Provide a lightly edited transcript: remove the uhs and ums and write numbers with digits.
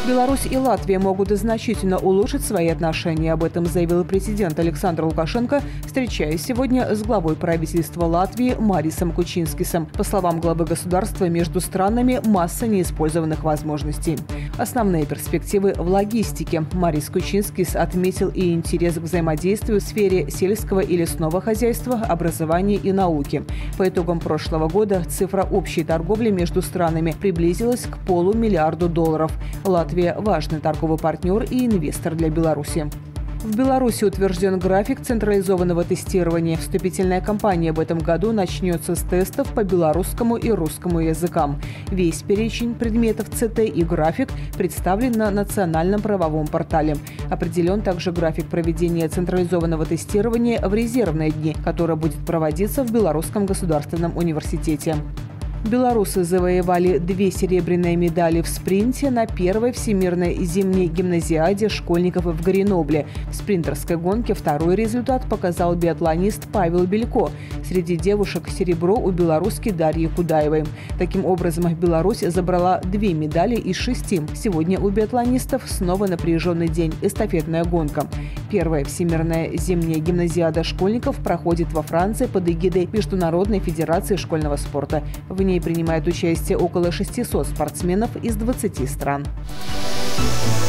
Беларусь и Латвия могут значительно улучшить свои отношения. Об этом заявил президент Александр Лукашенко, встречаясь сегодня с главой правительства Латвии Марисом Кучинскисом. По словам главы государства, между странами масса неиспользованных возможностей. Основные перспективы в логистике. Марис Кучинскис отметил и интерес к взаимодействию в сфере сельского и лесного хозяйства, образования и науки. По итогам прошлого года цифра общей торговли между странами приблизилась к $500 миллиарда. Латвия – важный торговый партнер и инвестор для Беларуси. В Беларуси утвержден график централизованного тестирования. Вступительная кампания в этом году начнется с тестов по белорусскому и русскому языкам. Весь перечень предметов ЦТ и график представлен на национальном правовом портале. Определен также график проведения централизованного тестирования в резервные дни, которое будет проводиться в Белорусском государственном университете. Белорусы завоевали 2 серебряные медали в спринте на первой всемирной зимней гимназиаде школьников в Гренобле. В спринтерской гонке второй результат показал биатлонист Павел Белько. Среди девушек серебро у белоруски Дарьи Кудаевой. Таким образом, Беларусь забрала 2 медали из 6. Сегодня у биатлонистов снова напряженный день – эстафетная гонка. Первая всемирная зимняя гимназиада школьников проходит во Франции под эгидой Международной федерации школьного спорта. В ней принимает участие около 600 спортсменов из 20 стран.